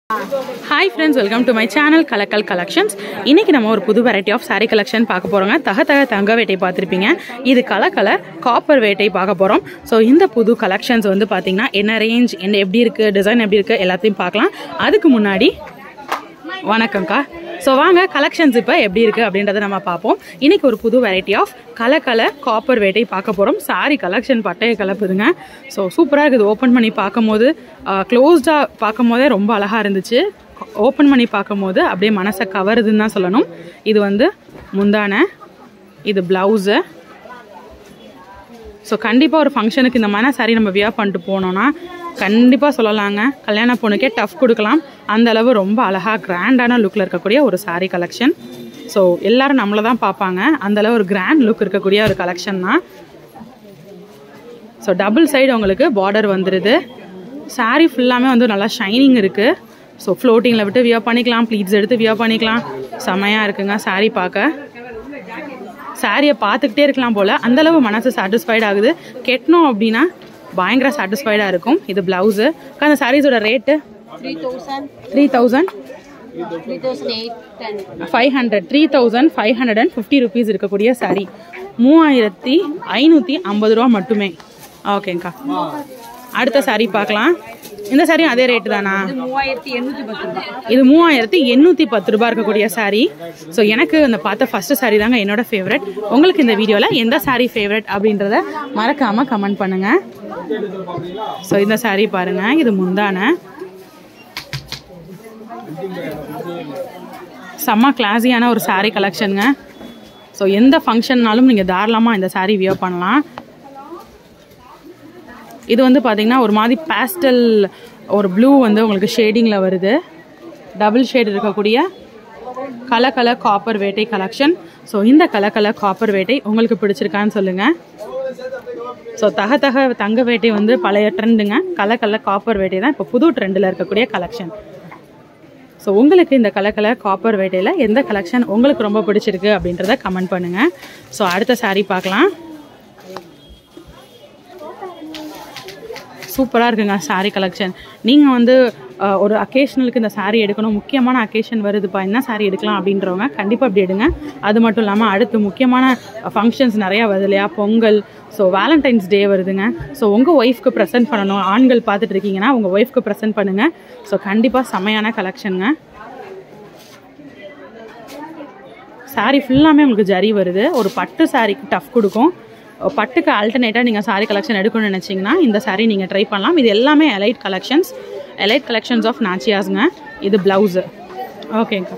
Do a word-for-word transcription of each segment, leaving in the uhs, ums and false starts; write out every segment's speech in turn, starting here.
Hi friends, welcome to my channel Kalakal Collections. இன்னைக்கு நம்ம ஒரு புது variety of saree collection பார்க்க போறோங்க. தக தக தங்க வேட்டை பார்த்திருப்பீங்க. இது கலர் கலர் காப்பர் வேட்டை பார்க்க போறோம். சோ இந்த புது collections வந்து பாத்தீங்கன்னா என்ன ரேஞ்ச், என்ன எப்படி இருக்கு, டிசைன் எப்படி இருக்கு எல்லாத்தையும் பார்க்கலாம். அதுக்கு முன்னாடி வணக்கம்க்கா. ஸோ வாங்க கலெக்ஷன்ஸ் இப்போ எப்படி இருக்குது அப்படின்றத நம்ம பார்ப்போம். இன்றைக்கி ஒரு புது variety of colour colour copper வேட்டை பார்க்க போகிறோம். சாரி கலெக்ஷன் பட்டையை கலப்புதுங்க. ஸோ சூப்பராக இருக்குது. ஓப்பன் பண்ணி பார்க்கும் போது க்ளோஸ்டாக பார்க்கும் போதே ரொம்ப அழகாக இருந்துச்சு. ஓப்பன் பண்ணி பார்க்கும் போது அப்படியே மனசை கவருதுன்னு தான் சொல்லணும். இது வந்து முந்தானை, இது ப்ளவுஸு. ஸோ கண்டிப்பாக ஒரு ஃபங்க்ஷனுக்கு இந்த மாதிரி சாரி நம்ம வியர் பண்ணிட்டு போனோன்னா கண்டிப்பாக சொல்லலாங்க, கல்யாண பொண்ணுக்கே டஃப் கொடுக்கலாம். அந்த அளவு ரொம்ப அழகாக கிராண்டான லுக்கில் இருக்கக்கூடிய ஒரு சாரீ கலெக்ஷன். ஸோ எல்லோரும் நம்மளை தான் பார்ப்பாங்க, அந்தளவு ஒரு கிராண்ட் லுக் இருக்கக்கூடிய ஒரு கலெக்ஷன் தான். ஸோ டபுள் சைடு உங்களுக்கு பார்டர் வந்துடுது. சாரீ ஃபுல்லாமே வந்து நல்லா ஷைனிங் இருக்குது. ஸோ ஃப்ளோட்டிங்கில் விட்டு வியர் பண்ணிக்கலாம், ப்ளீட்ஸ் எடுத்து வியர் பண்ணிக்கலாம். செமையாக இருக்குங்க சாரீ பார்க்க. சாரியை பார்த்துக்கிட்டே இருக்கலாம் போல், அந்தளவு மனசு சாட்டிஸ்ஃபைட் ஆகுது. கெட்டணும் அப்படின்னா பயங்கர சாட்டிஸ்ஃபைடாக இருக்கும். இது ப்ளவுஸு. அந்த சாரீஸோட rate three thousand five hundred three thousand five hundred and fifty rupees இருக்கக்கூடிய சாரீ மூவாயிரத்தி ஐநூற்றி ஐம்பது ரூபா மட்டுமே. ஓகேங்க்கா, அடுத்த சாரீ பார்க்கலாம். இந்த சாரீ அதே ரேட்டு தானா? இது மூவாயிரத்தி எண்ணூற்றி பத்து ரூபா இருக்கக்கூடிய சாரீ. ஸோ எனக்கு இந்த பார்த்த ஃபர்ஸ்ட் சாரீ தாங்க என்னோட ஃபேவரட். உங்களுக்கு இந்த வீடியோவில் எந்த சாரீ ஃபேவரட் அப்படின்றத மறக்காமல் கமெண்ட் பண்ணுங்கள். ஸோ இந்த சாரீ பாருங்கள், இது முந்தானை. செம்ம கிளாஸியான ஒரு சாரீ கலெக்ஷனுங்க. ஸோ எந்த ஃபங்க்ஷன்னாலும் நீங்கள் தாராளமாக இந்த சாரீ வியர் பண்ணலாம். இது வந்து பார்த்தீங்கன்னா ஒரு மாதிரி பேஸ்டல் ஒரு ப்ளூ வந்து உங்களுக்கு ஷேடிங்கில் வருது. டபுள் ஷேட் இருக்கக்கூடிய கலர் கலர் காப்பர் வேட்டை கலெக்ஷன். ஸோ இந்த கலர் கலர் காப்பர் வேட்டை உங்களுக்கு பிடிச்சிருக்கான்னு சொல்லுங்கள். ஸோ தக தக தங்க வேட்டை வந்து பழைய ட்ரெண்டுங்க. கலர் கலர் காப்பர் வேட்டை தான் இப்போ புது ட்ரெண்டில் இருக்கக்கூடிய கலெக்ஷன். ஸோ உங்களுக்கு இந்த கலர் கலர் காப்பர் வேட்டையில் எந்த கலெக்ஷன் உங்களுக்கு ரொம்ப பிடிச்சிருக்கு அப்படின்றத கமெண்ட் பண்ணுங்கள். ஸோ அடுத்த சாரீ பார்க்கலாம். சூப்பராக இருக்குங்க சாரீ கலெக்ஷன். நீங்கள் வந்து ஒரு அக்கேஷனலுக்கு இந்த சாரீ எடுக்கணும், முக்கியமான அக்கேஷன் வருதுப்பா, என்ன சாரீ எடுக்கலாம் அப்படின்றவங்க கண்டிப்பாக அப்படி எடுங்க. அது மட்டும் இல்லாமல் அடுத்து முக்கியமான ஃபங்க்ஷன்ஸ் நிறையா வருது இல்லையா, பொங்கல், ஸோ வேலண்டைன்ஸ் டே வருதுங்க. ஸோ உங்கள் ஒய்ஃப்க்கு ப்ரெசென்ட் பண்ணணும், ஆண்கள் பார்த்துட்டு இருக்கீங்கன்னா உங்கள் ஒய்ஃப்க்கு ப்ரெசென்ட் பண்ணுங்கள். ஸோ கண்டிப்பாக செமையான கலெக்ஷனுங்க. சாரீ ஃபுல்லாமே உங்களுக்கு ஜரி வருது. ஒரு பட்டு சாரீக்கு டஃப் கொடுக்கும். பட்டுக்கு ஆல்டர்னேட்டாக நீங்கள் சாரீ கலெக்ஷன் எடுக்கணும்னு நினச்சிங்கன்னா இந்த சாரீ நீங்கள் ட்ரை பண்ணலாம். இது எல்லாமே elite collections, elite collections of நாச்சியாஸுங்க. இது ப்ளவுஸு. ஓகேங்க.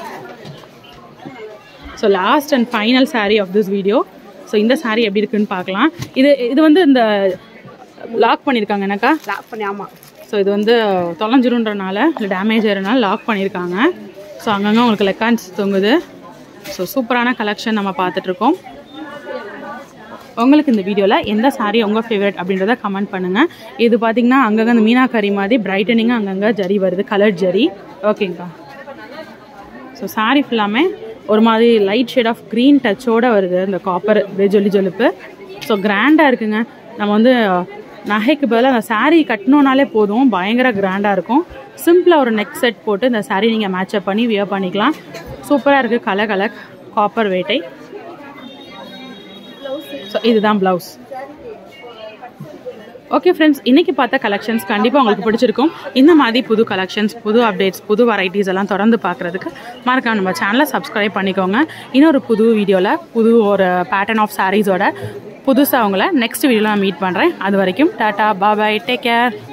So last and final sari of this video. So இந்த சாரீ எப்படி இருக்குன்னு பார்க்கலாம். இது இது வந்து இந்த லாக் பண்ணியிருக்காங்க எனக்கா லாக் பண்ணி. ஆமாம். ஸோ இது வந்து தொலைஞ்சிருன்றனால இல்லை டேமேஜ் ஆகிறனால லாக் பண்ணியிருக்காங்க. ஸோ அங்கங்கே உங்களுக்கு லெக்கான்ஸ் தொங்குது. ஸோ சூப்பரான கலெக்ஷன் நம்ம பார்த்துட்ருக்கோம். உங்களுக்கு இந்த வீடியோவில் எந்த சாரீ உங்கள் ஃபேவரட் அப்படின்றத கமெண்ட் பண்ணுங்கள். இது பார்த்தீங்கன்னா அங்கங்கே அந்த மீனாக்கரி மாதிரி பிரைட்டனிங்காக அங்கங்கே ஜரி வருது, கலர் ஜரி. ஓகேங்கக்கா. ஸோ சாரீ ஃபுல்லாமே ஒரு மாதிரி லைட் ஷேட் ஆஃப் க்ரீன் டச்சோடு வருது இந்த காப்பர் ஜொலி ஜொலிப்பு. ஸோ கிராண்டாக இருக்குங்க. நம்ம வந்து நகைக்கு பதிலாக அந்த சாரீ கட்டணுன்னாலே போதும், பயங்கர கிராண்டாக இருக்கும். சிம்பிளாக ஒரு நெக் செட் போட்டு இந்த சாரீ நீங்கள் மேட்சப் பண்ணி வியர் பண்ணிக்கலாம். சூப்பராக இருக்குது கலர் கலர் காப்பர் வேட்டை. ஸோ இதுதான் ப்ளவுஸ். ஓகே ஃப்ரெண்ட்ஸ், இன்றைக்கி பார்த்த கலெக்ஷன்ஸ் கண்டிப்பாக உங்களுக்கு பிடிச்சிருக்கும். இந்த மாதிரி புது கலெக்ஷன்ஸ், புது அப்டேட்ஸ், புது வெரைட்டிஸ் எல்லாம் தொடர்ந்து பார்க்குறதுக்கு மறக்காம நம்ம சேனலை சப்ஸ்கிரைப் பண்ணிக்கோங்க. இன்னொரு புது வீடியோவில் புது ஒரு பேட்டர்ன் ஆஃப் சாரீஸோட புதுசாக அவங்கள நெக்ஸ்ட் வீடியோவில் நான் மீட் பண்ணுறேன். அது வரைக்கும் டாட்டா, பாய், டேக் கேர்.